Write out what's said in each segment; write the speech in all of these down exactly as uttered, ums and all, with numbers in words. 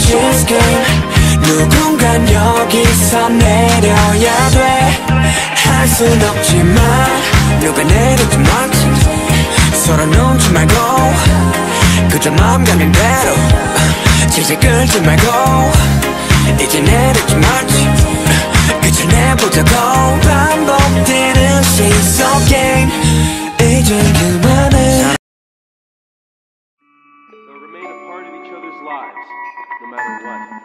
this game. 누군간 여기서 내려야 돼. 할 순 없지만 누가 내리지 말지 서로 눈치 말고 그저 마음 가는 대로 질질 끌지 말고 이제 내리지 말지 그저 내보자고. 반복되는 시속 게임 이제 그만해. They'll remain a part of each other's lives, no matter what.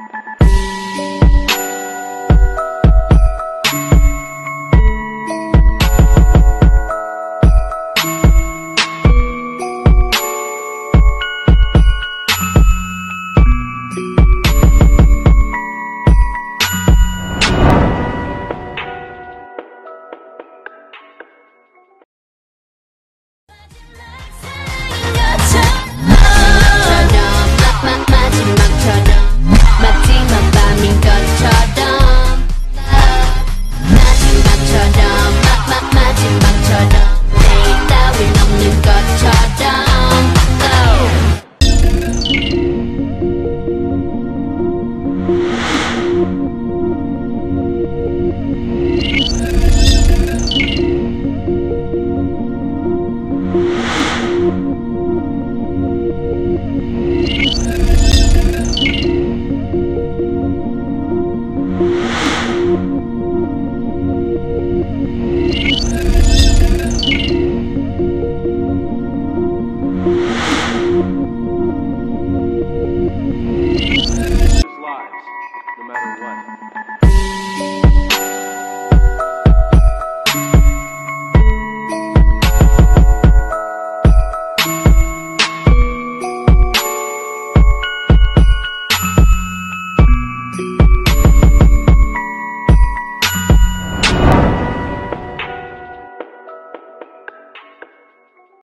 Thank you.